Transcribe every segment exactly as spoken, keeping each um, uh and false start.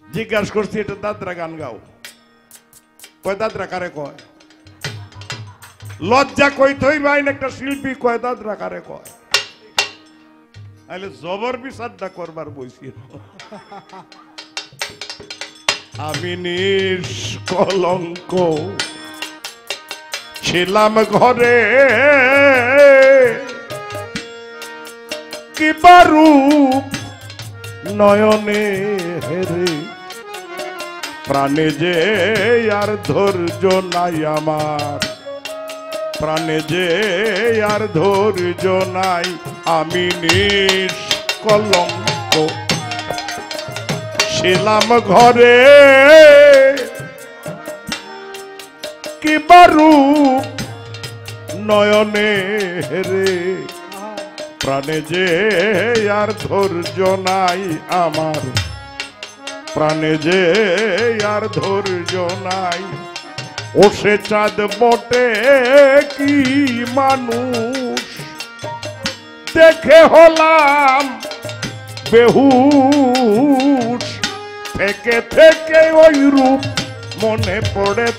জিজ্ঞাসা করছি এটা দাদরা গান গাও, কয় দাদরা কারে কয়? লজ্জা কইতেই ভাই একটা শিল্পী কয় দাদরা কারে কয়? আইলে জবর বিচারটা করবার বইছি। আমি নিষ্কলঙ্ক ছিলাম ঘরে, কি রূপ নয়নে হেরে, প্রাণে যে আর ধৈর্য নাই আমার, প্রাণে যে আর ধৈর্য নাই। আমি নিষ্কলঙ্ক ছিলাম ঘরে, কি রূপ নয়নে হেরে, প্রাণে যে আর ধৈর্য নাই আমার, প্রাণে যে আর ধৈর্য নাই। ও সে চাঁদ বটে কি মানুষ, দেখে হলাম বেহুশ, থেকে থেকে ওই রূপ মনে পড়ে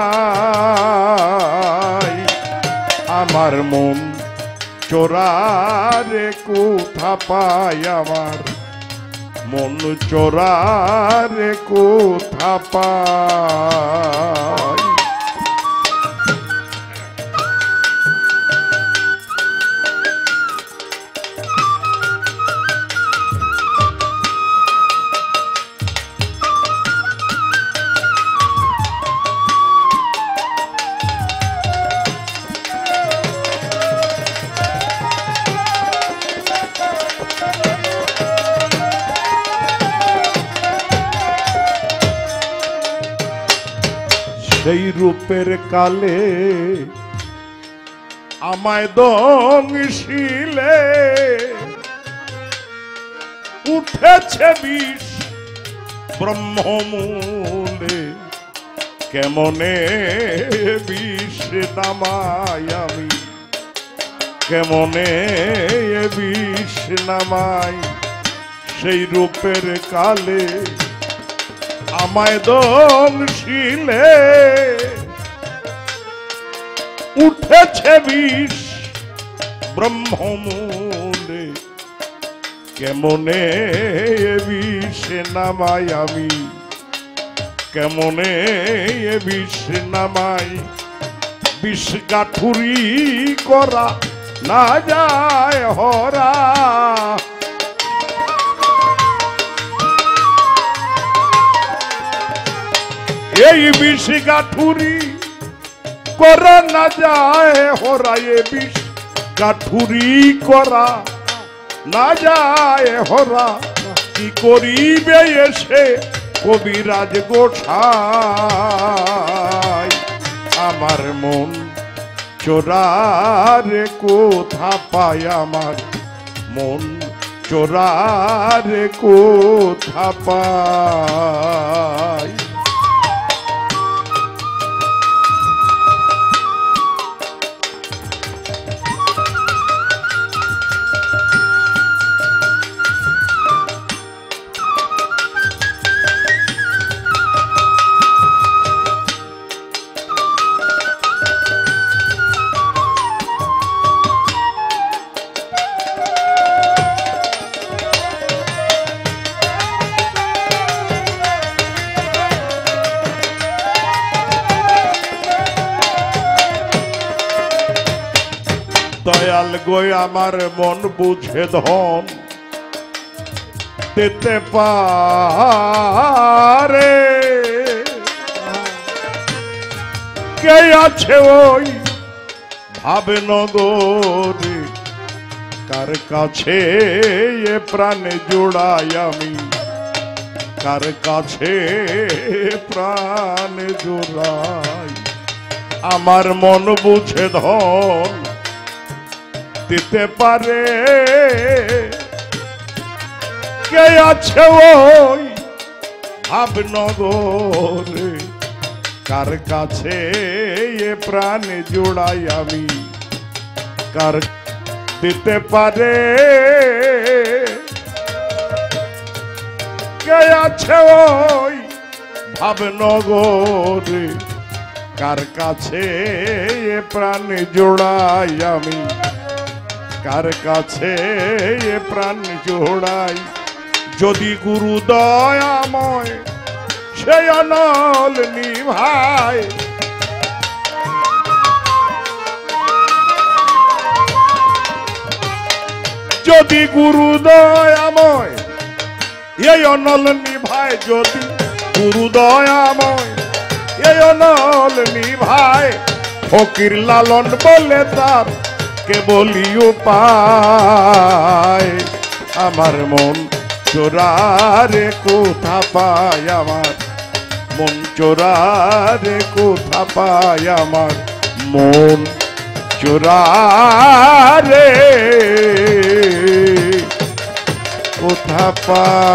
তাই। আমার মন চোরারে কোথা পাই, আমার মন চোরারে কোথা পাই। সেই রূপের কালে আমায় দংশিলে, উঠেছে বিষ ব্রহ্মমূলে, কেমনে বিষ নামাই আমি, কেমনে বিষ নামাই। সেই রূপের কালে আমায় দংশিলে, উঠেছে বিষ ব্রহ্মমূলে, কেমনে বিষ নামাই আমি, কেমনে বিষ নামাই। বিষ গাঠুরি করা না যায় হরা, এই বিষ গাঠুরি করা না যায় হরা, এ বিষ গাঠুরি করা না যায় হরা। কি করিবে এসে কবিরাজ গোসাই, আমার মন চোরারে কোথা পাই, আমার মন চোরারে কোথা পাই। দয়াল গো আমার মন বুঝে ধন দিতে পারে, কে আছে ওই ভাবে নগরে, কার কাছে এ প্রাণে জোড়াই আমি, কার কাছে প্রাণ জোড়াই। আমার মন বুঝে ধন দিতে পারে, কে আছে ওই ভাবনগরে, কার কাছে এ প্রাণ জোড়াই আমি, কার দিতে পারে, কে কে আছে ওই ভাবনগরে, কার কাছে এ প্রাণ জোড়াই আমি, কার কাছে এ প্রাণ জোড়াই। যদি গুরু দয়াময় সেই অনল নিভায়, যদি গুরু দয়াময় এই অনল নিভায়, যদি গুরু দয়াময় এই অনল নিভায়, ফকির লালন বলে তার কেবলই উপায়। আমার মন চোরারে কোথা পায়, আমার মন চোরারে কোথা পায়, আমার মন চোরারে কোথা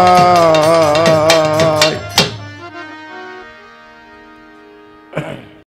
পায়।